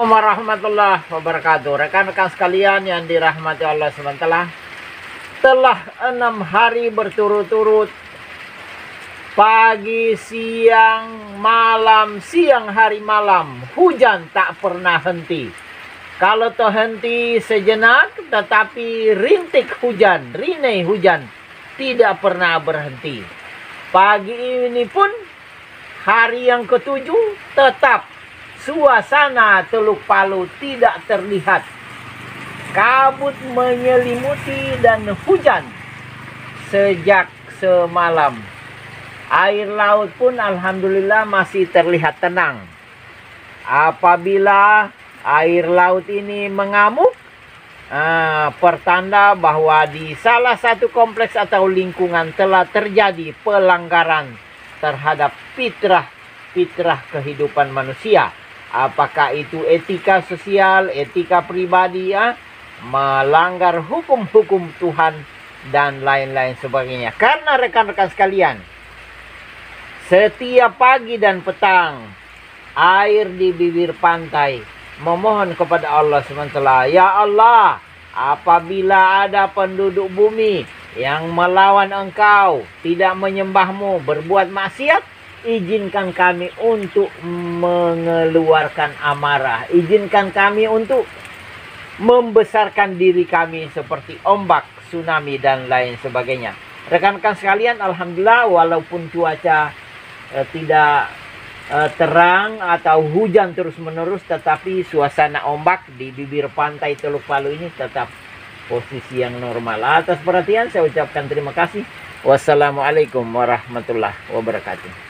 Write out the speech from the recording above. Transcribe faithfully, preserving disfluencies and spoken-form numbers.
Assalamualaikum warahmatullahi wabarakatuh. Rekan-rekan sekalian yang dirahmati Allah subhanahu wa taala, telah enam hari berturut-turut, pagi, siang, malam, siang, hari, malam, hujan tak pernah henti. Kalau toh henti sejenak, tetapi rintik hujan, rinai hujan, tidak pernah berhenti. Pagi ini pun, hari yang ketujuh, tetap suasana Teluk Palu tidak terlihat. Kabut menyelimuti dan hujan sejak semalam. Air laut pun alhamdulillah masih terlihat tenang. Apabila air laut ini mengamuk, ah, pertanda bahwa di salah satu kompleks atau lingkungan telah terjadi pelanggaran terhadap fitrah fitrah kehidupan manusia. Apakah itu etika sosial, etika pribadi, ya, melanggar hukum-hukum Tuhan dan lain-lain sebagainya. Karena rekan-rekan sekalian, setiap pagi dan petang air di bibir pantai memohon kepada Allah subhanahu wa taala, ya Allah, apabila ada penduduk bumi yang melawan Engkau, tidak menyembahmu, berbuat maksiat, izinkan kami untuk mengeluarkan amarah. Izinkan kami untuk membesarkan diri kami seperti ombak, tsunami, dan lain sebagainya. Rekan-rekan sekalian, alhamdulillah walaupun cuaca eh, tidak eh, terang atau hujan terus-menerus, tetapi suasana ombak di bibir pantai Teluk Palu ini tetap posisi yang normal. Atas perhatian saya ucapkan terima kasih. Wassalamualaikum warahmatullahi wabarakatuh.